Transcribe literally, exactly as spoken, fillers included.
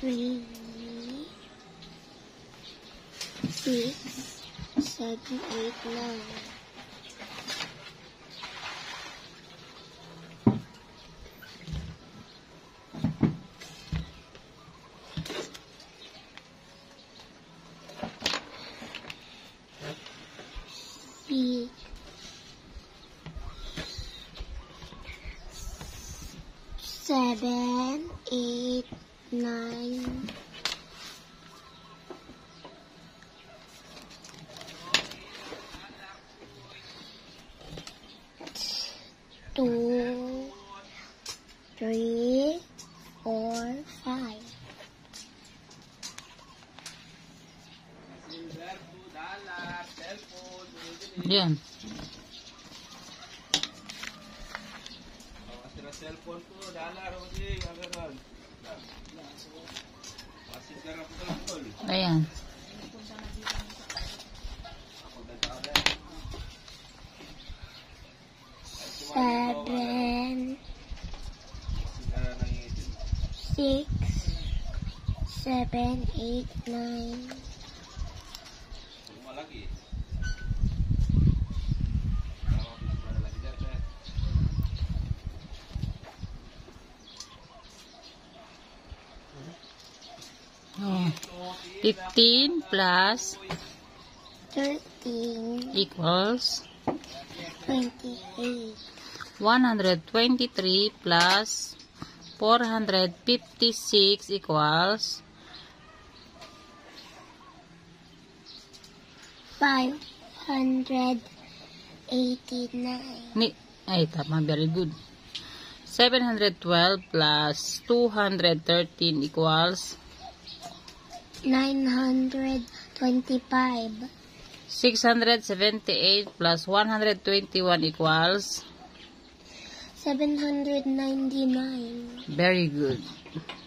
three, six, seven, eight, nine. Six, seven, eight, nine, two, three, four, five. Yan. Cellphone ko, dollar, okay, agad. Pasig ka na po ka tol. Ayan. Seven, six, seven, eight, nine. Malaki. Oh. fifteen plus Thirteen, equals twenty-eight, one hundred twenty-three plus four hundred fifty-six equals five hundred eighty-nine, ni ay tama, very good. seven hundred twelve plus two hundred thirteen equals nine hundred twenty-five, six hundred seventy-eight plus one hundred twenty-one equals seven hundred ninety-nine. very good.